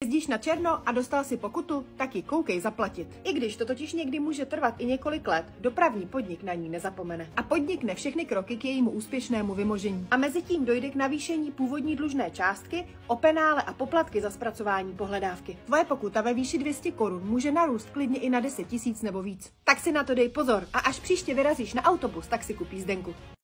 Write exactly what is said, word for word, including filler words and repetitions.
Jezdíš na černo a dostal si pokutu, tak ji koukej zaplatit. I když to totiž někdy může trvat i několik let, dopravní podnik na ní nezapomene. A podnikne všechny kroky k jejímu úspěšnému vymožení. A mezi tím dojde k navýšení původní dlužné částky, o penále a poplatky za zpracování pohledávky. Tvoje pokuta ve výši dvě stě korun může narůst klidně i na deset tisíc nebo víc. Tak si na to dej pozor a až příště vyrazíš na autobus, tak si kupí jízdenku.